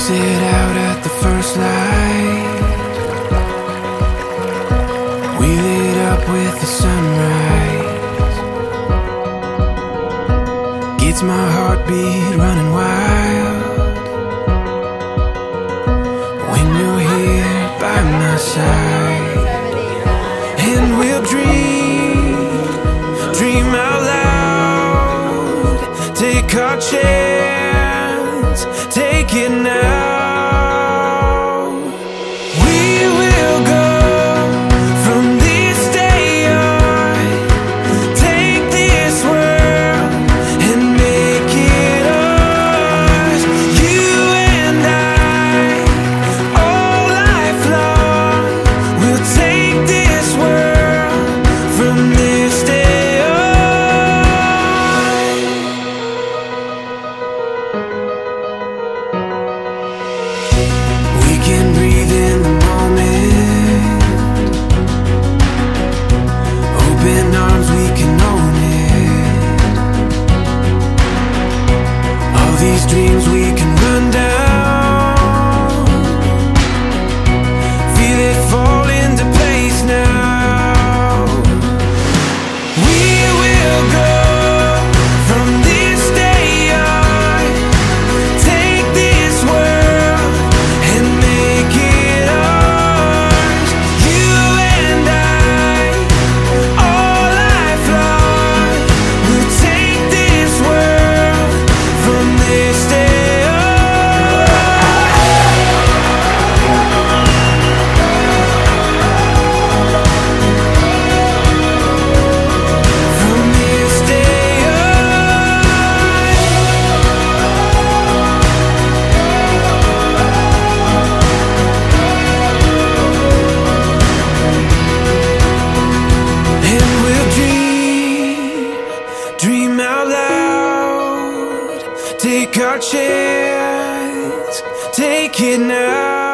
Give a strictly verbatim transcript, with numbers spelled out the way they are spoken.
set out at the first light. We lit up with the sunrise. Gets my heartbeat running wild when you're here by my side. And we'll dream, dream out loud. Take our chance, take it now. Dreams we can run down, feel it fall into place now. We will go from this day on, take this world and make it ours. You and I, all life long, will take this world from this day. Dream out loud, take our chance, take it now.